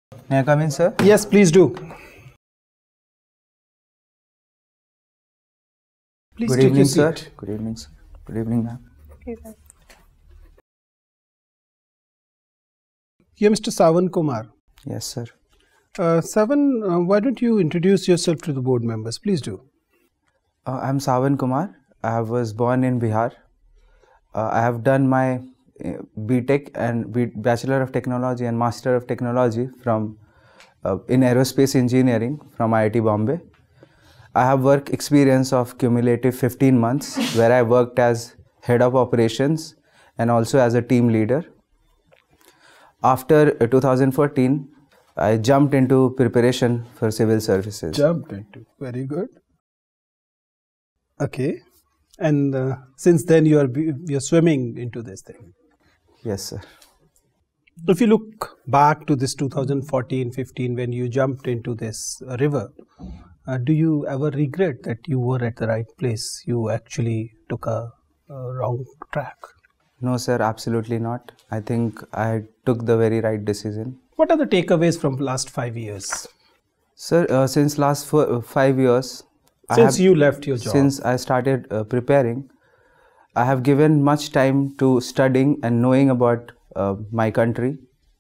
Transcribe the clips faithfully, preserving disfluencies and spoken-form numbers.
May I come in, sir? Yes, please do. Please Good take evening, your sir. seat. Good evening, sir. Good evening, ma'am. You're Mister Sawan Kumar. Yes, sir. Uh, Sawan, uh, why don't you introduce yourself to the board members? Please do. Uh, I'm Sawan Kumar. I was born in Bihar. Uh, I have done my uh, B Tech and B Bachelor of Technology and Master of Technology from uh, in Aerospace Engineering from I I T Bombay. I have work experience of cumulative fifteen months where I worked as head of operations and also as a team leader. After uh, two thousand fourteen, I jumped into preparation for civil services. Jumped into. Very good. Okay. And uh, since then you are you're swimming into this thing. Yes, sir. If you look back to this two thousand fourteen fifteen when you jumped into this uh, river, uh, do you ever regret that you were at the right place? You actually took a, a wrong track. No, sir, absolutely not. I think I took the very right decision. What are the takeaways from last five years? Sir, uh, since last four, uh, five years, Since I have, you left your job. Since I started uh, preparing, I have given much time to studying and knowing about uh, my country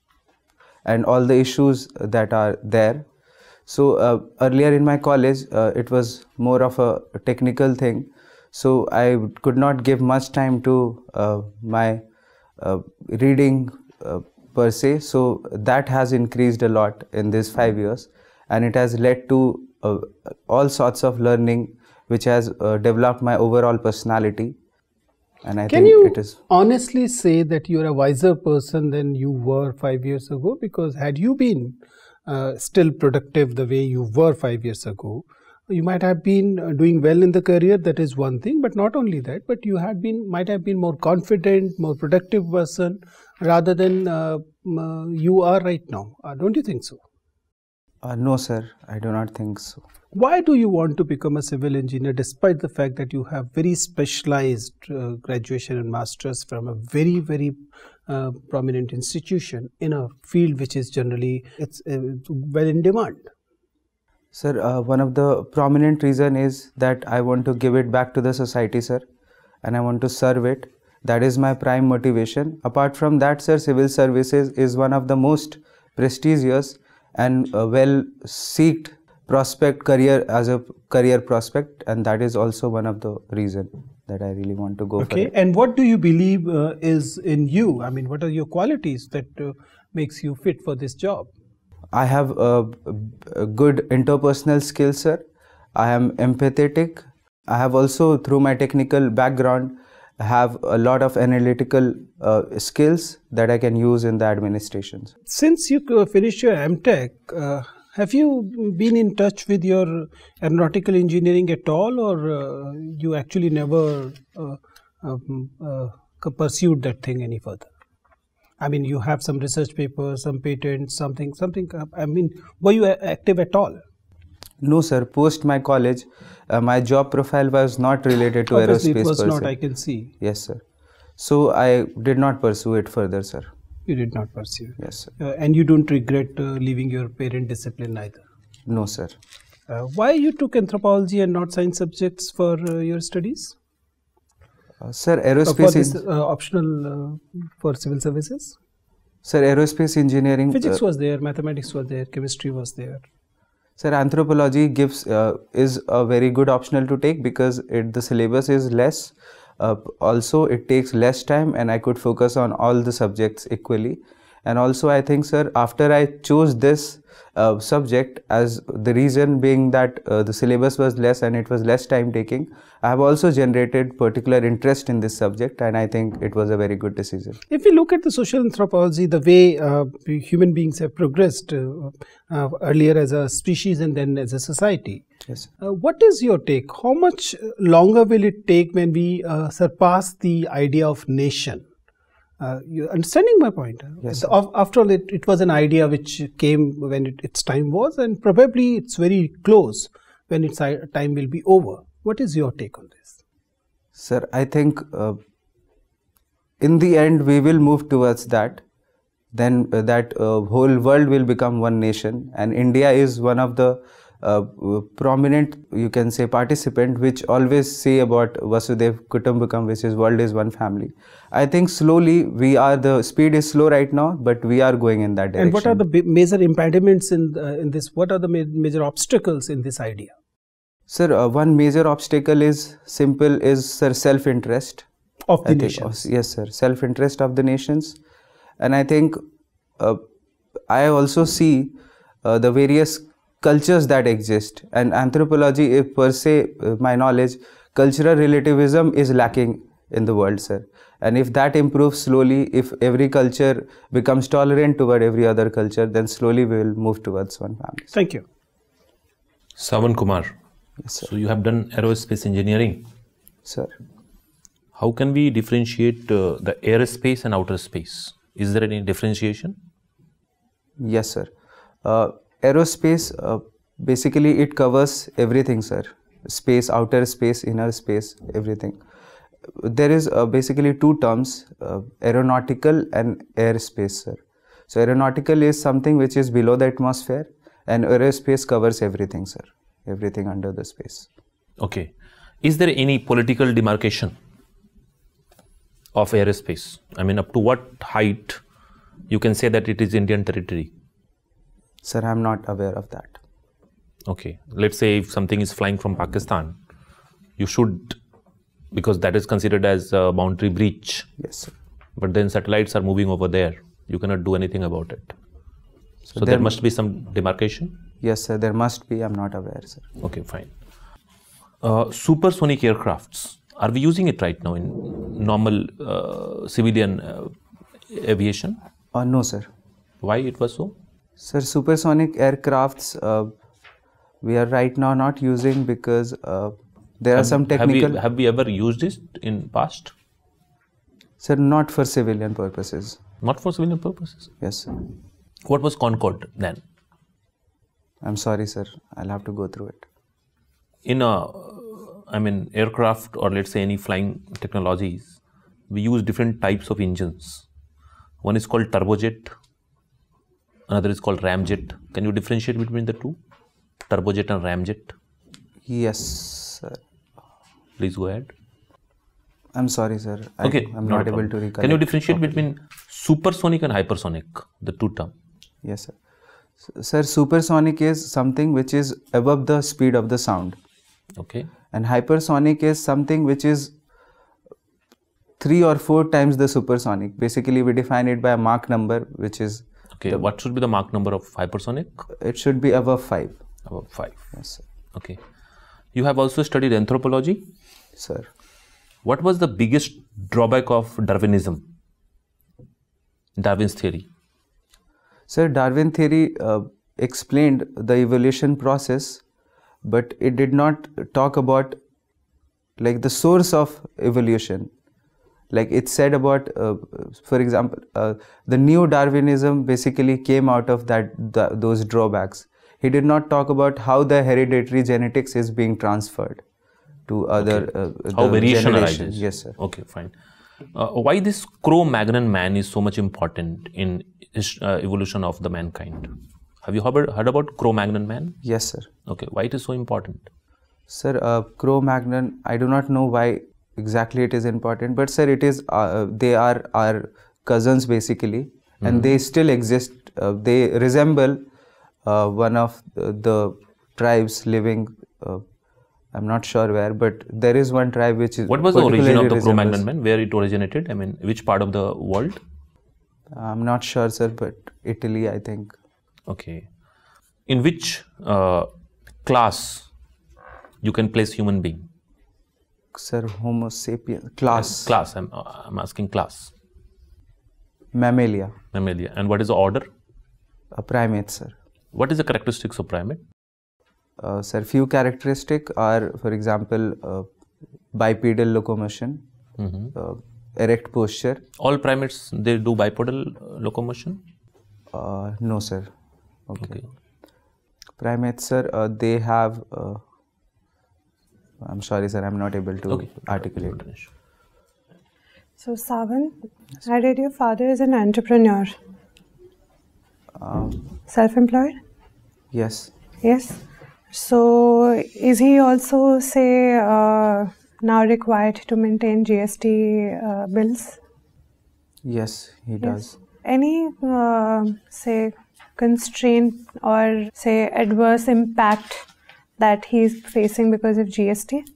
and all the issues that are there. So uh, earlier in my college, uh, it was more of a technical thing. So I could not give much time to uh, my uh, reading uh, per se. So that has increased a lot in these five years, and it has led to uh, all sorts of learning, which has uh, developed my overall personality. And I Can think you it is honestly say that you are a wiser person than you were five years ago? Because had you been uh, still productive the way you were five years ago, you might have been uh, doing well in the career. That is one thing. But not only that, but you had been might have been more confident, more productive person rather than uh, uh, you are right now. Uh, don't you think so? uh, no, sir, I do not think so. Why do you want to become a civil engineer despite the fact that you have very specialized uh, graduation and masters from a very, very uh, prominent institution in a field which is generally it's uh, well in demand? Sir, uh, one of the prominent reason is that I want to give it back to the society, sir, and I want to serve it. That is my prime motivation. Apart from that, sir, civil services is one of the most prestigious and uh, well seeked prospect career as a career prospect, and that is also one of the reason that I really want to go Okay, for it. and what do you believe uh, is in you? I mean, what are your qualities that uh, makes you fit for this job? I have a, a good interpersonal skills, sir. I am empathetic. I have also, through my technical background, have a lot of analytical uh, skills that I can use in the administrations. Since you uh, finished your M Tech, uh, have you been in touch with your aeronautical engineering at all, or uh, you actually never uh, um, uh, pursued that thing any further? I mean, you have some research papers, some patents, something, something. I mean, were you active at all? No, sir. Post my college, uh, my job profile was not related to Obviously, aerospace. it was per not, se. I can see. Yes, sir. So I did not pursue it further, sir. You did not pursue. Yes, sir. Uh, and you don't regret uh, leaving your parent discipline either? No, sir. Uh, why you took anthropology and not science subjects for uh, your studies? Uh, sir, Uh, aerospace for this is uh, optional uh, for civil services? Sir, aerospace engineering. Physics uh, was there, mathematics was there, chemistry was there. Sir, anthropology gives uh, is a very good optional to take because it, the syllabus is less. Uh, also, it takes less time, and I could focus on all the subjects equally. And also, I think, sir, after I chose this uh, subject, as the reason being that uh, the syllabus was less and it was less time taking, I have also generated particular interest in this subject, and I think it was a very good decision. If we look at the social anthropology, the way uh, human beings have progressed uh, uh, earlier as a species and then as a society, yes. Uh, what is your take? How much longer will it take when we uh, surpass the idea of nation? Uh, you understanding my point? Yes. After all, it, it was an idea which came when it, its time was, and probably it's very close when its time will be over. What is your take on this? Sir, I think uh, in the end we will move towards that. then uh, that uh, whole world will become one nation, and India is one of the uh, prominent, you can say, participant which always say about Vasudev Kutumbakam, which is world is one family. I think slowly we are, the speed is slow right now, but we are going in that direction. And what are the major impediments in uh, in this? What are the ma major obstacles in this idea? Sir, uh, one major obstacle is simple, is sir self-interest Of the I nations. Think, yes, sir, self-interest of the nations. And I think uh, I also see uh, the various cultures that exist, and anthropology, if per se, uh, my knowledge, cultural relativism is lacking in the world, sir. And if that improves slowly, if every culture becomes tolerant toward every other culture, then slowly we will move towards one family. Thank you. Sawan Kumar. Yes, sir. So you have done aerospace engineering. Sir. How can we differentiate uh, the aerospace and outer space? Is there any differentiation? Yes, sir. Uh, aerospace, uh, basically it covers everything, sir. Space, outer space, inner space, everything. There is uh, basically two terms, uh, aeronautical and airspace, sir. So aeronautical is something which is below the atmosphere, and aerospace covers everything, sir. Everything under the space. Okay. Is there any political demarcation of aerospace? I mean, up to what height you can say that it is Indian territory? Sir, I am not aware of that. Okay. Let's say if something is flying from Pakistan, you should, because that is considered as a boundary breach. Yes, sir. But then satellites are moving over there. You cannot do anything about it. So, so there, there must be some demarcation? Yes, sir. There must be. I am not aware, sir. Okay, fine. Uh, supersonic aircrafts. Are we using it right now in normal uh, civilian uh, aviation? Uh, no, sir. Why it was so? Sir, supersonic aircrafts uh, we are right now not using because uh, there have, are some technical... Have we, have we ever used it in past? Sir, not for civilian purposes. Not for civilian purposes? Yes, sir. What was Concorde then? I'm sorry, sir. I'll have to go through it. In a, I mean, aircraft or let's say any flying technologies, we use different types of engines. One is called turbojet, another is called ramjet. Can you differentiate between the two? Turbojet and ramjet? Yes, sir. Please go ahead. I'm sorry, sir. Okay, I, I'm not, not able to recollect. Can you differentiate properly. between supersonic and hypersonic, the two terms? Yes, sir. S sir, supersonic is something which is above the speed of the sound. Okay. And hypersonic is something which is three or four times the supersonic. Basically, we define it by a Mach number, which is... Okay, what should be the Mach number of hypersonic? It should be above five. Above five. Yes, sir. Okay. You have also studied anthropology? Sir. What was the biggest drawback of Darwinism? Darwin's theory? Sir, Darwin theory uh, explained the evolution process, but it did not talk about like the source of evolution. Like it said about, uh, for example, uh, the new Darwinism basically came out of that the, those drawbacks. He did not talk about how the hereditary genetics is being transferred to other okay. uh, how variation arises. Yes, sir. Okay, fine. Uh, why this Cro-Magnon man is so much important in uh, evolution of the mankind? Have you heard, heard about Cro-Magnon man? Yes, sir. Okay, why it is so important? Sir, uh, Cro-Magnon, I do not know why exactly it is important, but sir, it is uh, they are our cousins basically, mm-hmm. and they still exist. Uh, they resemble uh, one of the, the tribes living. Uh, I'm not sure where, but there is one tribe which is. What was the origin of the Cro-Magnon man? Where it originated? I mean, which part of the world? I'm not sure, sir, but Italy, I think. Okay. In which uh, class you can place human being? Sir, Homo sapiens class. Uh, class. I'm uh, I'm asking class. Mammalia. Mammalia. And what is the order? A primate, sir. What is the characteristics of primate? Uh, sir, few characteristics are, for example, uh, bipedal locomotion, mm-hmm. uh, erect posture. All primates, they do bipedal uh, locomotion? Uh, no, sir. Okay. okay. Primates, sir, uh, they have. Uh, I'm sorry, sir. I'm not able to okay. articulate. So, Sawan, I read your father is an entrepreneur. Um, Self-employed? yes. Yes. So is he also, say, uh, now required to maintain G S T uh, bills? Yes, he Yes. does. Any, uh, say, constraint or, say, adverse impact that he's facing because of G S T?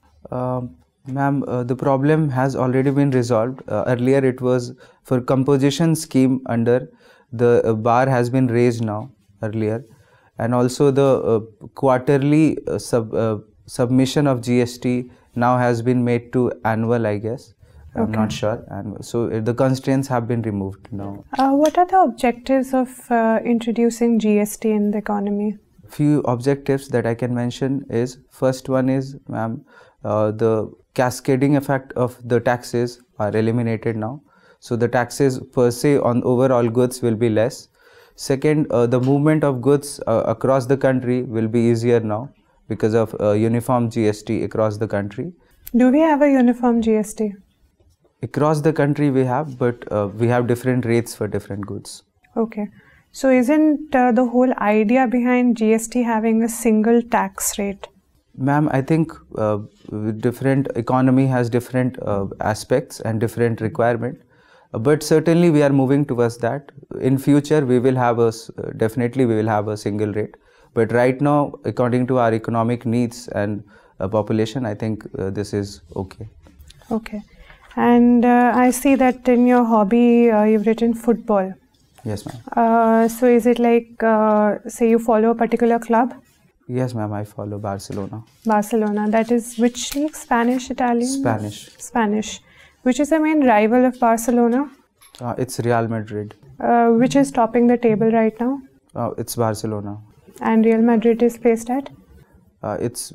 Um, Ma'am, uh, the problem has already been resolved. Uh, earlier it was for composition scheme under the uh, bar has been raised now earlier, and also the uh, quarterly uh, sub, uh, submission of G S T now has been made to annual, I guess. I'm Okay. not sure. And so uh, the constraints have been removed now. Uh, what are the objectives of uh, introducing G S T in the economy? Few objectives that I can mention is, first one is, ma'am, uh, the cascading effect of the taxes are eliminated now. So the taxes per se on overall goods will be less. Second, uh, the movement of goods uh, across the country will be easier now because of uh, uniform G S T across the country. Do we have a uniform G S T? Across the country we have, but uh, we have different rates for different goods. Okay. So isn't uh, the whole idea behind G S T having a single tax rate? Ma'am, I think uh, different economy has different uh, aspects and different requirement, uh, but certainly we are moving towards that. In future, we will have a uh, definitely we will have a single rate, but right now, according to our economic needs and uh, population, I think uh, this is okay. Okay. And uh, I see that in your hobby, uh, you've written football. Yes, ma'am. Uh, so is it like, uh, say you follow a particular club? Yes, ma'am. I follow Barcelona. Barcelona. That is which league? Spanish, Italian? Spanish. Spanish. Which is the main rival of Barcelona? Uh, it's Real Madrid. Uh, which is topping the table right now? Uh, it's Barcelona. And Real Madrid is placed at? Uh, it's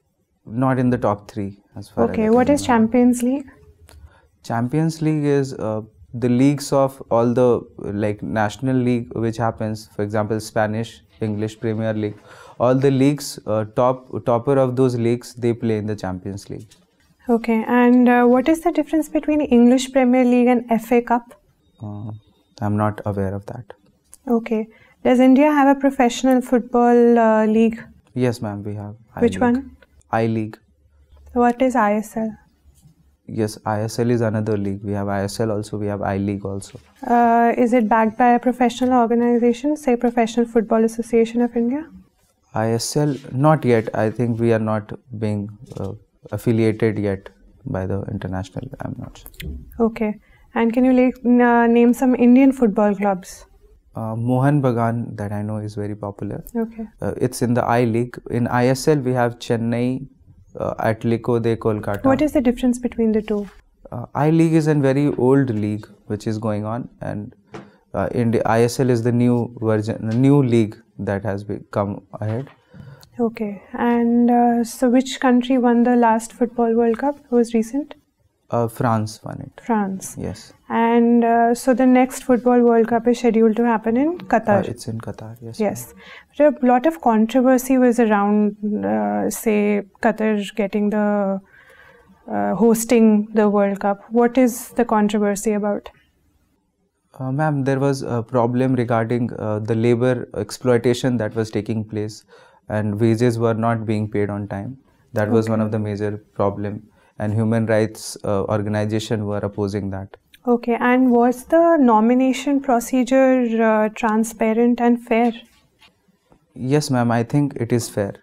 not in the top three as far Okay. as I What can is remember. Champions League? Champions League is uh, the leagues of all the like national league which happens, for example, Spanish, English Premier League, all the leagues, uh, top topper of those leagues, they play in the Champions League. Okay. And uh, what is the difference between English Premier League and F A Cup? Uh, I'm not aware of that. Okay. Does India have a professional football uh, league? Yes, ma'am, we have. Which I-League. one? I-League. What is I S L? Yes, I S L is another league. We have I S L also, we have I-League also. Uh, is it backed by a professional organization, say Professional Football Association of India? I S L, not yet. I think we are not being uh, affiliated yet by the international. I'm not sure. Okay. And can you la- uh, name some Indian football clubs? Uh, Mohan Bagan, that I know is very popular. Okay. Uh, it's in the I-League. In I S L, we have Chennai, uh, Atletico de Kolkata. What is the difference between the two? Uh, I-League is a very old league which is going on, and uh, in the I S L is the new version, the new league that has come ahead. Okay. And uh, so which country won the last Football World Cup? It was recent? Uh, France won it. France. Yes. And uh, so the next Football World Cup is scheduled to happen in Qatar. Uh, it's in Qatar, yes. Yes. But a lot of controversy was around, uh, say, Qatar getting the, uh, hosting the World Cup. What is the controversy about? Uh, Ma'am, there was a problem regarding uh, the labor exploitation that was taking place, and wages were not being paid on time. That was Okay. one of the major problem, and human rights uh, organization were opposing that. Okay. And was the nomination procedure uh, transparent and fair? Yes, ma'am, I think it is fair.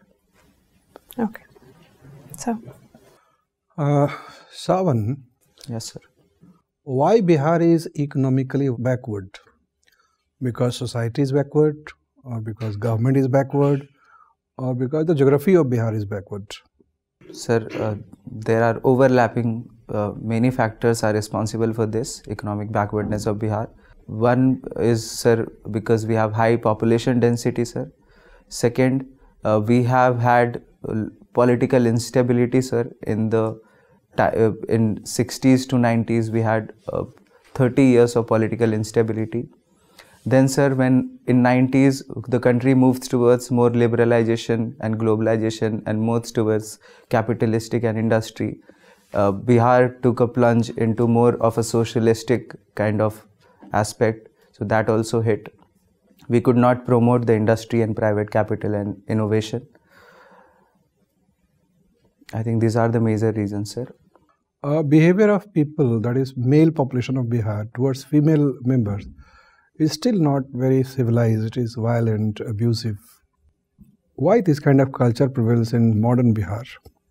Okay. So, Uh, Sawan, Yes, sir. why Bihar is economically backward? Because society is backward, or because government is backward, or because the geography of Bihar is backward? Sir, uh, there are overlapping, uh, many factors are responsible for this economic backwardness of Bihar. One is, sir, because we have high population density, sir. Second, uh, we have had uh, political instability, sir. In the uh, in sixties to nineties, we had uh, thirty years of political instability. Then, sir, when in nineties the country moves towards more liberalization and globalization and moves towards capitalistic and industry, uh, Bihar took a plunge into more of a socialistic kind of aspect. So that also hit. We could not promote the industry and private capital and innovation. I think these are the major reasons, sir. Uh, behavior of people, that is male population of Bihar, towards female members is still not very civilized. It is violent, abusive. Why this kind of culture prevails in modern Bihar?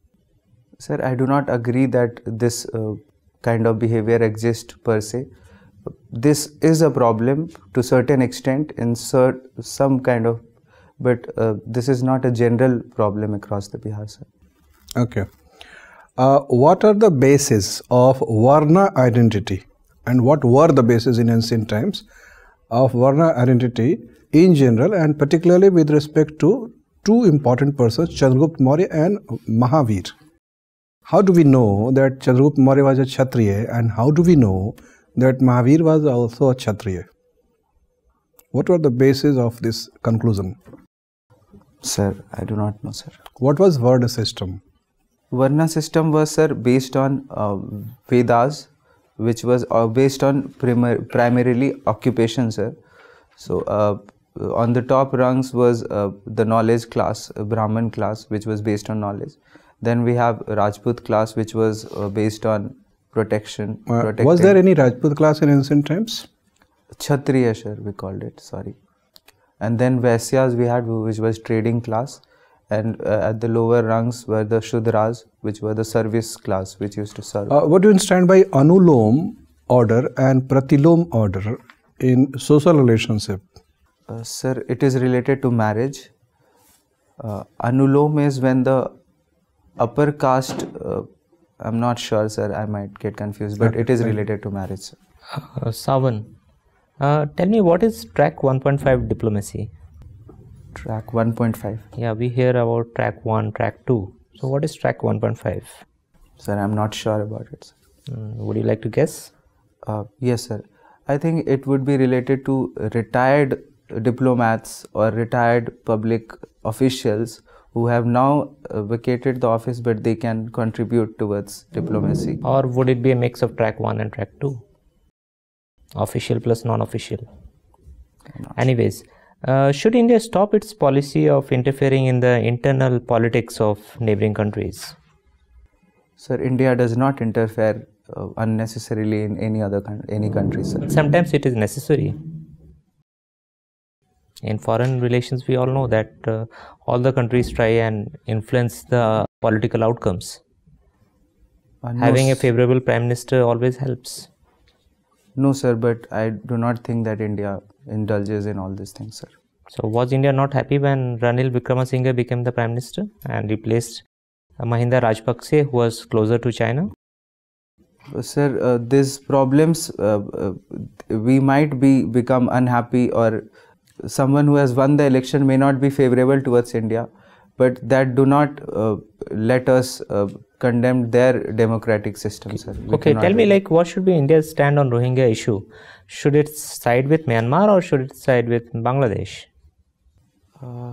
Sir, I do not agree that this uh, kind of behavior exists per se. This is a problem to certain extent in cert some kind of, but uh, this is not a general problem across the Bihar, sir. Okay. Uh, what are the bases of Varna identity, and what were the bases in ancient times of Varna identity in general, and particularly with respect to two important persons, Chandragupta Maurya and Mahavir? How do we know that Chandragupta Maurya was a Kshatriya, and how do we know that Mahavir was also a Kshatriya? What were the bases of this conclusion? Sir, I do not know, sir. What was Varna system? Varna system was, sir, based on uh, Vedas, which was uh, based on primar primarily occupation, sir. So, uh, on the top rungs was uh, the knowledge class, uh, Brahman class, which was based on knowledge. Then we have Rajput class, which was uh, based on protection. Uh, was there any Rajput class in ancient times? Kshatriya, sir, we called it, sorry. And then Vaisyas we had, which was trading class. And uh, at the lower rungs were the Shudras, which were the service class, which used to serve. Uh, what do you understand by Anulom order and Pratilom order in social relationship? Uh, sir, it is related to marriage. Uh, Anulom is when the upper caste, uh, I'm not sure, sir, I might get confused, but okay. it is related to marriage, sir. Uh, Sawan, uh, tell me, what is track one point five diplomacy? Track one point five. Yeah, we hear about track one, track two. So what is track one point five? Sir, I'm not sure about it, sir. Mm, would you like to guess? Uh, yes, sir. I think it would be related to retired diplomats or retired public officials who have now uh, vacated the office, but they can contribute towards diplomacy. Or would it be a mix of track one and track two? Official plus non-official. Anyways, uh, should India stop its policy of interfering in the internal politics of neighboring countries? Sir, India does not interfere uh, unnecessarily in any other con any country, sir. Sometimes it is necessary. In foreign relations, we all know that uh, all the countries try and influence the political outcomes. Uh, no, Having a favorable prime minister always helps. No, sir, but I do not think that India indulges in all these things, sir. So, was India not happy when Ranil Wickremesinghe became the prime minister and replaced uh, Mahinda Rajapakse, who was closer to China? Uh, sir, uh, these problems, uh, uh, we might be become unhappy, or someone who has won the election may not be favorable towards India, but that do not uh, let us uh, condemn their democratic system, sir. We okay, tell me, like, what should be India's stand on Rohingya issue? Should it side with Myanmar or should it side with Bangladesh? Uh,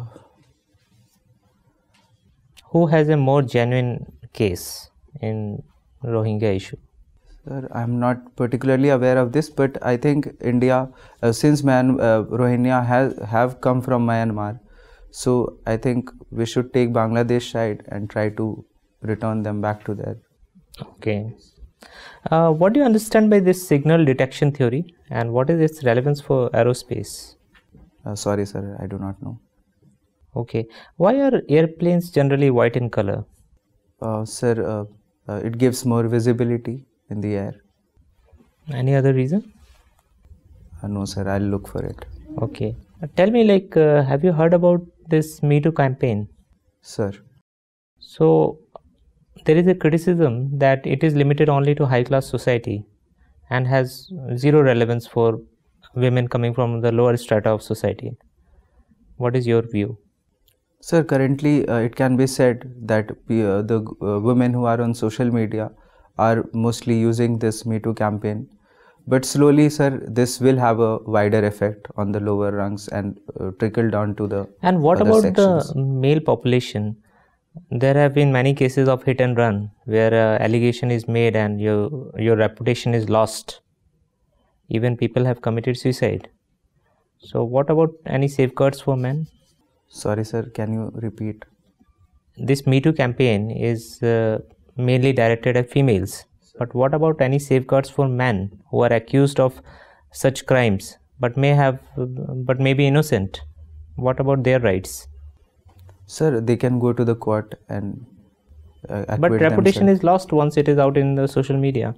Who has a more genuine case in Rohingya issue? Sir, I am not particularly aware of this, but I think India, uh, since Man, uh, Rohingya has have come from Myanmar, so I think we should take Bangladesh side and try to return them back to their. Okay. Uh, what do you understand by this signal detection theory, and what is its relevance for aerospace? Uh, sorry, sir, I do not know. Okay. Why are airplanes generally white in color? Uh, sir, uh, uh, it gives more visibility in the air. Any other reason? Uh, no, sir, I'll look for it. Okay. Uh, tell me, like, uh, have you heard about this Me Too campaign? Sir. So, there is a criticism that it is limited only to high class society and has zero relevance for women coming from the lower strata of society. What is your view? Sir, currently uh, it can be said that uh, the uh, women who are on social media are mostly using this Me Too campaign. But slowly, sir, this will have a wider effect on the lower rungs and uh, trickle down to the And what other about sections. the male population? There have been many cases of hit and run where uh, allegation is made and your, your reputation is lost. Even people have committed suicide. So what about any safeguards for men? Sorry sir, can you repeat? This Me Too campaign is uh, mainly directed at females, but what about any safeguards for men who are accused of such crimes but may have but may be innocent? What about their rights? Sir, they can go to the court and uh, acquit But reputation themselves. is lost once it is out in the social media.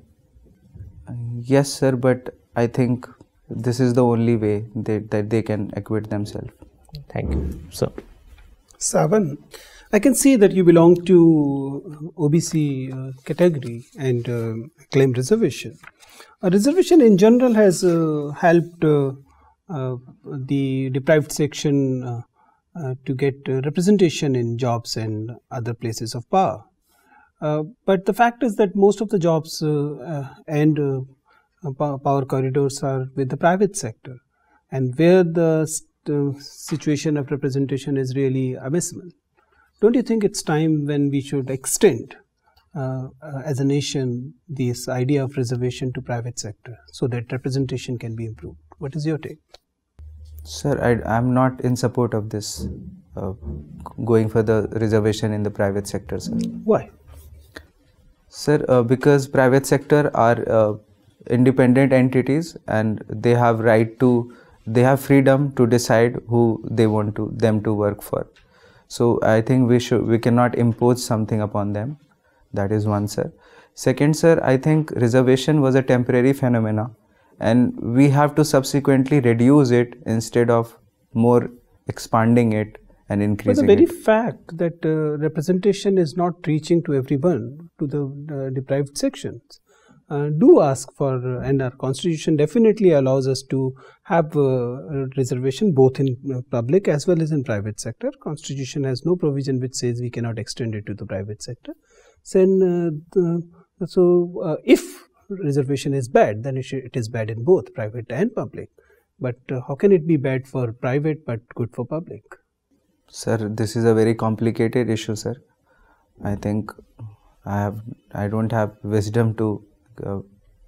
Yes sir, but I think this is the only way they, that they can acquit themselves. Thank you. So, Sawan, I can see that you belong to O B C uh, category and uh, claim reservation. A reservation in general has uh, helped uh, uh, the deprived section uh, uh, to get uh, representation in jobs and other places of power. Uh, but the fact is that most of the jobs uh, uh, and uh, power corridors are with the private sector, and where the st situation of representation is really abysmal. Don't you think it's time when we should extend uh, uh, as a nation this idea of reservation to private sector so that representation can be improved? What is your take? Sir, I am not in support of this uh, going for the reservation in the private sector, sir. Why? Sir, uh, because private sector are uh, independent entities and they have right to, they have freedom to decide who they want to them to work for. So I think we should, we cannot impose something upon them. That is one, sir. Second, sir, I think reservation was a temporary phenomena and we have to subsequently reduce it instead of more expanding it and increasing it. But the very it. fact that uh, representation is not reaching to everyone, to the uh, deprived sections, uh, do ask for, uh, and our constitution definitely allows us to have uh, a reservation both in uh, public as well as in private sector. Constitution has no provision which says we cannot extend it to the private sector. So, uh, the, so uh, if reservation is bad, then it, should, it is bad in both private and public. But uh, how can it be bad for private but good for public? Sir, this is a very complicated issue, sir. I think I have, I don't have wisdom to uh,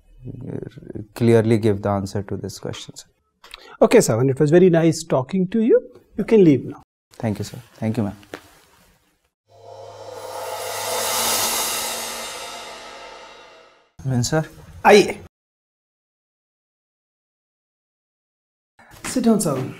clearly give the answer to this question, sir. Okay, Sawan, it was very nice talking to you. You can leave now. Thank you, sir. Thank you, ma'am. Min sir. Aye. Sit down, Sawan.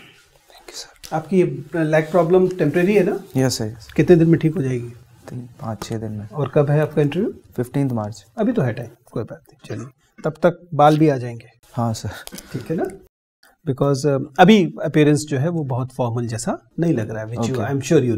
आपकी ये lag problem temporary है ना? Yes sir. कितने दिन में ठीक हो जाएगी? पाँच छः दिन में। और कब है आपका इंटरव्यू? फिफ्टींथ मार्च। अभी तो है टाइम, कोई बात नहीं, चलिए तब तक बाल भी आ जाएंगे। हाँ सर। ठीक है ना? बिकॉज uh, अभी अपीयरेंस जो है वो बहुत फॉर्मल जैसा नहीं लग रहा है, which you I am sure you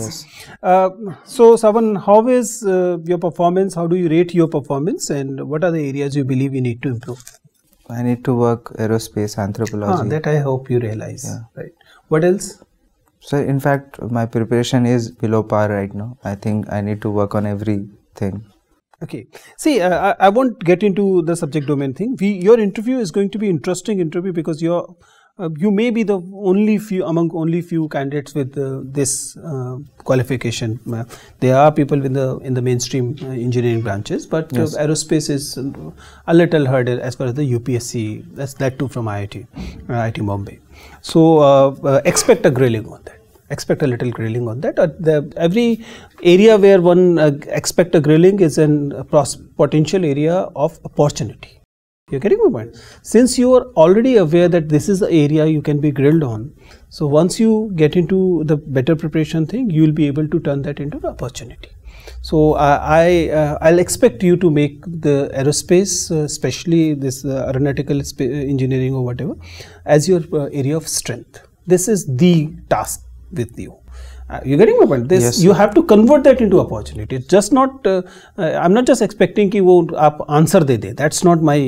realise. So Sawan, how is your performance? How do you rate your performance and what are the areas you believe you need to improve? I need to work aerospace, anthropology. Ah, that I hope you realize. Yeah. Right. What else? So, in fact, my preparation is below par right now. I think I need to work on everything. Okay. See, uh, I, I won't get into the subject domain thing. We, your interview is going to be interesting interview because you're, uh, you may be the only few among only few candidates with uh, this uh, qualification. Uh, there are people in the in the mainstream uh, engineering branches, but yes. uh, aerospace is a little harder as far as the U P S C. That's that too from I I T, uh, I I T Bombay. So uh, uh, expect a grilling on that. Expect a little grilling on that. Uh, the, every area where one uh, expect a grilling is an uh, potential area of opportunity. You're getting my point? Since you are already aware that this is the area you can be grilled on, so once you get into the better preparation thing, you will be able to turn that into an opportunity. So uh, I, uh, I'll expect you to make the aerospace, uh, especially this uh, aeronautical engineering or whatever, as your uh, area of strength. This is the task with you. Uh, you're getting my point? This, yes, you have to convert that into opportunity. It's just not, uh, uh, I'm not just expecting कि वो आप answer they they. That's not my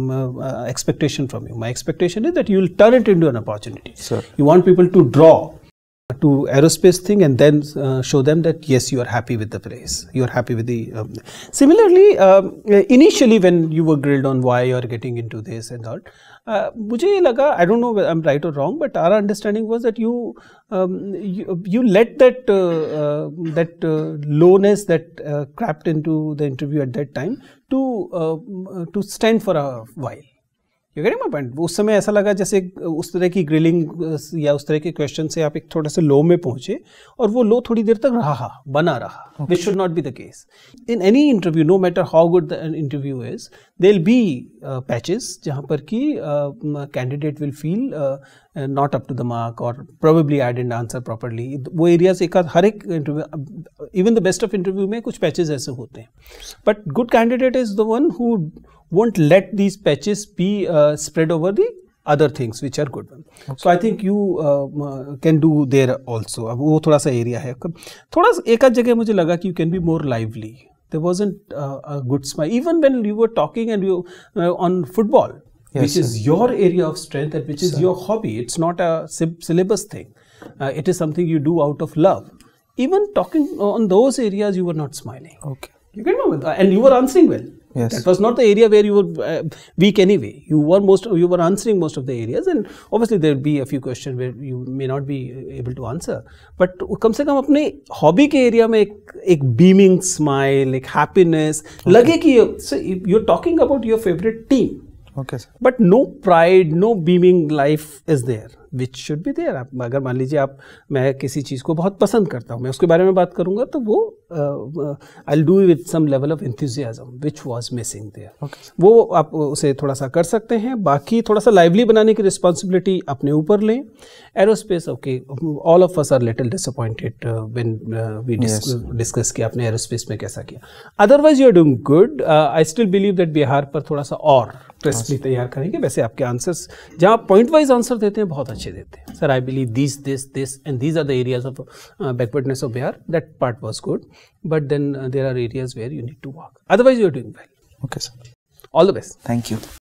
uh, expectation from you. My expectation is that you will turn it into an opportunity. Sir. You want people to draw to aerospace thing and then uh, show them that yes, you are happy with the place. You are happy with the... Um, similarly, um, initially when you were grilled on why you are getting into this and all, uh, मुझे ये लगा, I don't know whether I'm right or wrong, but our understanding was that you um, you, you let that uh, uh, that uh, lowness that uh, crept into the interview at that time to uh, to stand for a while. You getting my point? उस समय ऐसा लगा जैसे उस तरह की grilling या उस तरह के क्वेश्चन से आप एक थोड़ा सा लो में पहुंचे और वो लो थोड़ी देर तक रहा बना रहा. This should not be the case. In any interview, no matter how good the interview is, there'll be uh, patches जहाँ पर कि uh, candidate will feel uh, uh, not up to the mark or probably I didn't answer properly. वो areas एक हर एक interview, even the best of interview में कुछ patches ऐसे होते हैं. But good candidate is the one who won't let these patches be uh, spread over the other things which are good. Okay. So I think you uh, can do there also. अब वो थोड़ा सा area है. थोड़ा एक आध जगह मुझे लगा कि you can be more lively. There wasn't uh, a good smile. Even when you were talking and you uh, on football, yes, which sir. is your area of strength and which is sir. your hobby. It's not a syllabus thing. Uh, it is something you do out of love. Even talking on those areas, you were not smiling. Okay. You get me? And you were answering well. Yes. That was not the area where you were uh, weak anyway. You were most, you were answering most of the areas, and obviously there will be a few questions where you may not be able to answer. But कम से कम अपने hobby के area में एक एक beaming smile, एक happiness, okay. लगे कि so you're talking about your favorite team. Okay, sir. But no pride, no beaming life is there, which should be there. आप अगर मान लीजिए आप मैं किसी चीज़ को बहुत पसंद करता हूँ, मैं उसके बारे में बात करूँगा तो वो I'll do with some level of enthusiasm, which was missing there. Okay. वो आप उसे थोड़ा सा कर सकते हैं. बाकी थोड़ा सा lively बनाने की responsibility अपने ऊपर लें. Aerospace, okay, all of us are little disappointed uh, when uh, we dis yes. discuss कि आपने aerospace में कैसा किया. Otherwise, you are doing good. Uh, I still believe that Bihar पर थोड़ा सा और टेस्ट भी तैयार करेंगे. वैसे आपके आंसर्स जहाँ पॉइंट वाइज आंसर देते हैं बहुत अच्छे देते हैं. Sir I believe this this this and these are the areas of backwardness of Bihar. That part was good, but then there are areas where you need to work. Otherwise you are doing well. Okay sir, all the best. Thank you.